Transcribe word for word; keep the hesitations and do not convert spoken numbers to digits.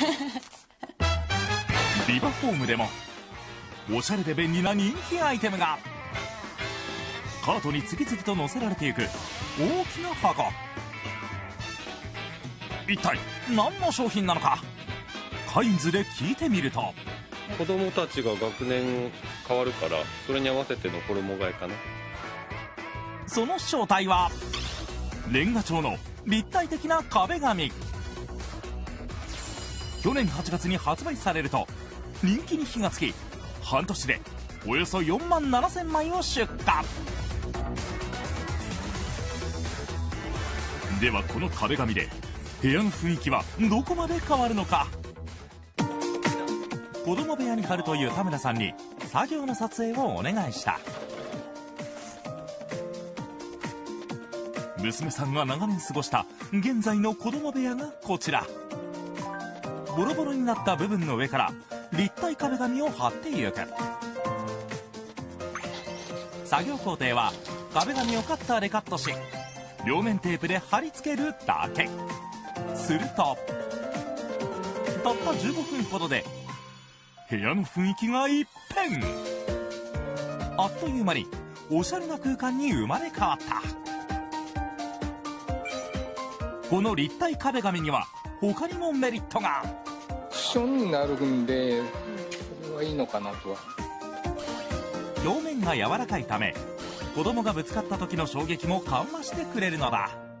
ビバホームでもおしゃれで便利な人気アイテムが。カートに次々と載せられていく大きな箱。一体何の商品なのか、カインズで聞いてみると、 子供たちが学年変わるから、それに合わせての衣替えかな。 その正体はレンガ調の立体的な壁紙。去年はちがつに発売されると人気に火がつき、半年でおよそよんまんななせんまいを出荷。ではこの壁紙で部屋の雰囲気はどこまで変わるのか。子供部屋に貼るという田村さんに作業の撮影をお願いした。娘さんが長年過ごした現在の子供部屋がこちら。ボロボロになった部分の上から立体壁紙を貼っていく。作業工程は壁紙をカッターでカットし、両面テープで貼り付けるだけ。するとたったじゅうごふんほどで部屋の雰囲気が一変。あっという間におしゃれな空間に生まれ変わった。この立体壁紙には他にもメリットが。 クッションになるんでそれはいいのかなとは。 表面が柔らかいため、子供がぶつかった時の衝撃も緩和してくれるのだ。